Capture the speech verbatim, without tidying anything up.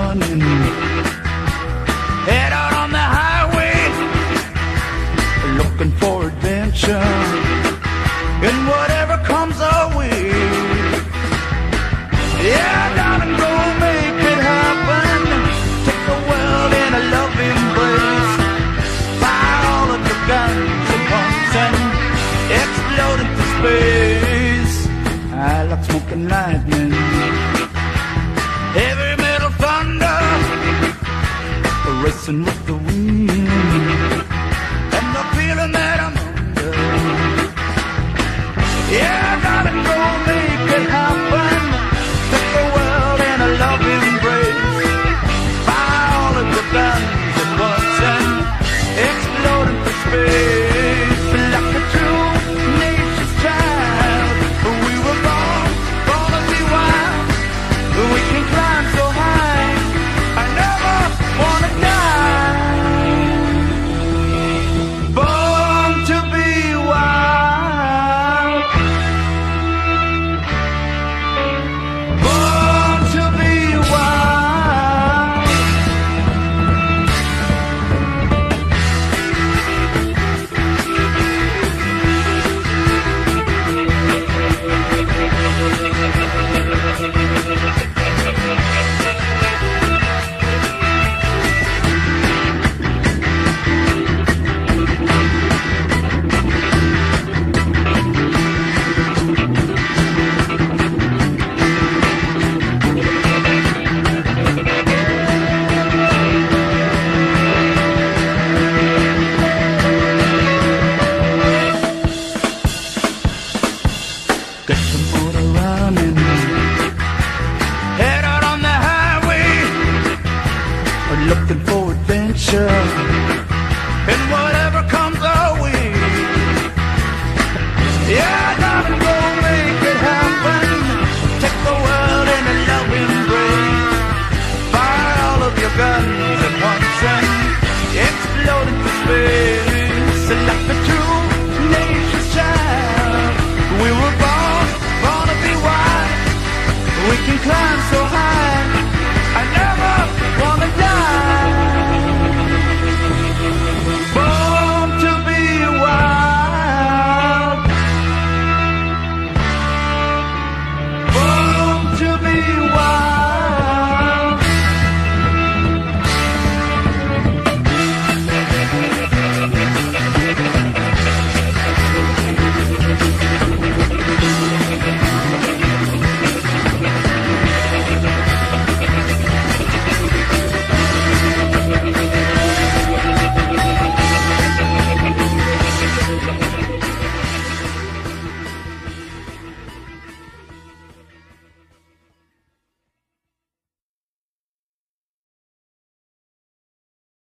running. Head out on the highway, looking for adventure, and whatever comes our way. Yeah, darling, go make it happen. Take the world in a loving embrace. Fire all of your guns at once and explode into space. I like smoking lightning, heavy metal thunder, racing with the wind, and the feeling that I'm under. Yeah, darling, go make it happen. Take the world in a loving embrace. Fire all of your guns at once and explode into space. Like a true nature's child, we were born, born to be wild. We can climb so high, I never wanna die. Born to be wild, born to be wild. Get some motor running, head out on the highway, looking for adventure,